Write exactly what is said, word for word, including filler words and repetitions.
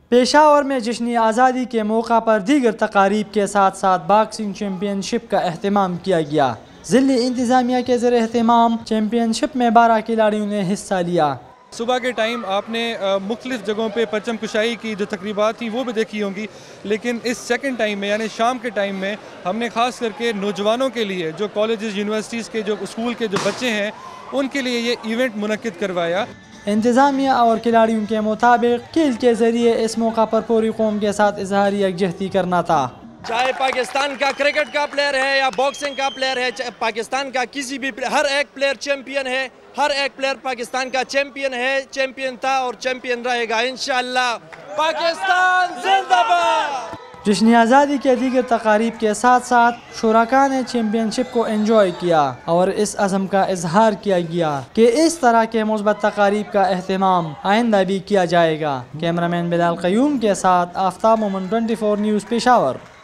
पेशावर में जश्न आज़ादी के मौका पर दीगर तकारीब के साथ साथ बॉक्सिंग चैम्पियनशिप का अहतमाम किया गया। ज़िली इंतज़ामिया के ज़रिए अहतमाम चैम्पियनशिप में बारह खिलाड़ियों ने हिस्सा लिया। सुबह के टाइम आपने मुख्तलिफ़ जगहों पे परचम कुशाई की जो तकरीबात थी वो भी देखी होंगी, लेकिन इस सेकंड टाइम में यानी शाम के टाइम में हमने ख़ास करके नौजवानों के लिए, जो कॉलेजेस यूनिवर्सिटीज़ के जो स्कूल के जो बच्चे हैं, उनके लिए ये इवेंट मुनक्किद करवाया। इंतज़ामिया और खिलाड़ियों के मुताबिक खेल के ज़रिए इस मौका पर पूरी कौम के साथ इजहार यकजहती करना था। चाहे पाकिस्तान का क्रिकेट का प्लेयर है या बॉक्सिंग का प्लेयर है, पाकिस्तान का किसी भी हर एक प्लेयर चैंपियन है, हर एक प्लेयर पाकिस्तान का चैंपियन है, चैंपियन था और चैंपियन रहेगा इंशाअल्लाह। पाकिस्तान जिंदाबाद। जश्न आज़ादी के दीगर तकारीब के साथ साथ शुरका ने चैम्पियनशिप को एंजॉय किया और इस अज़म का इजहार किया गया कि इस तरह के मुस्बत तकारीब का अहतमाम आइंदा भी किया जाएगा। कैमरामैन बिलाल क़य्यूम के साथ Aftab Momin, twenty four news, Peshawar.